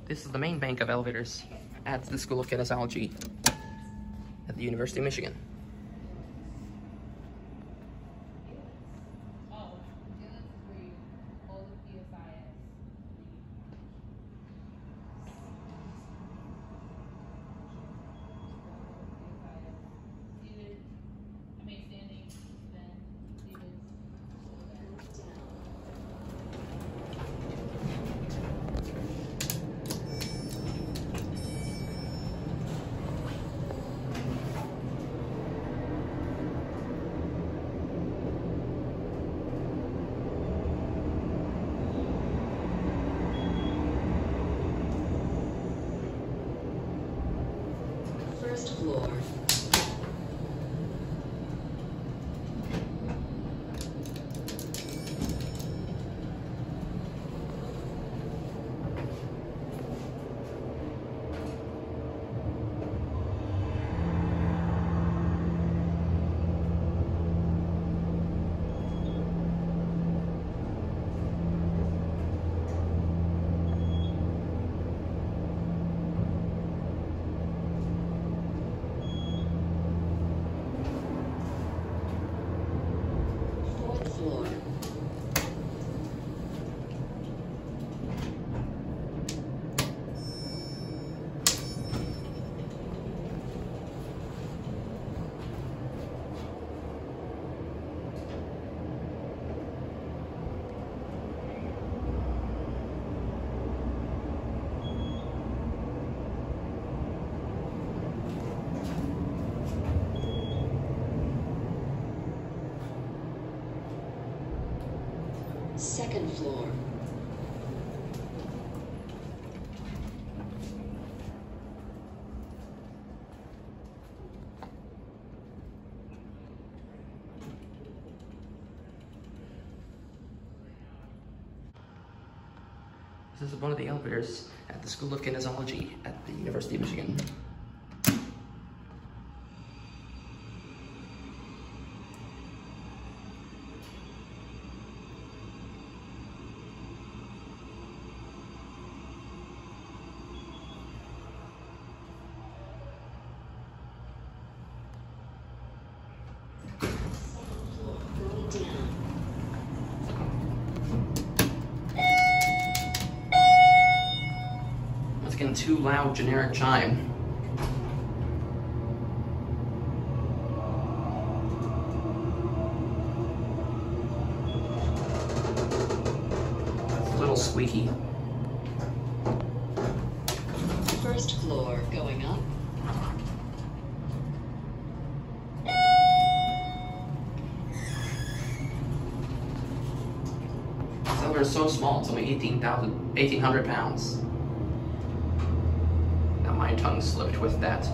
This is the main bank of elevators at the School of Kinesiology at the University of Michigan. First floor. Second floor. This is one of the elevators at the School of Kinesiology at the University of Michigan. It's getting too loud, generic chime. It's a little squeaky. First floor going up. This elevator is so small, it's only 1,800 pounds. Now my tongue slipped with that.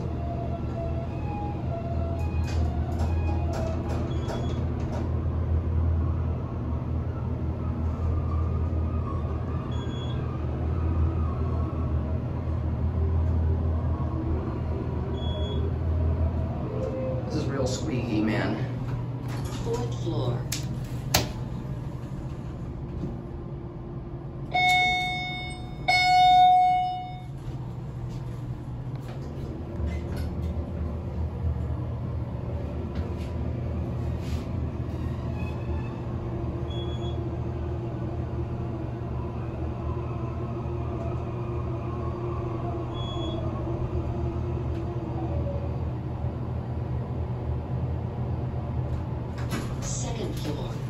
This is real squeaky, man. Fourth floor. Second floor.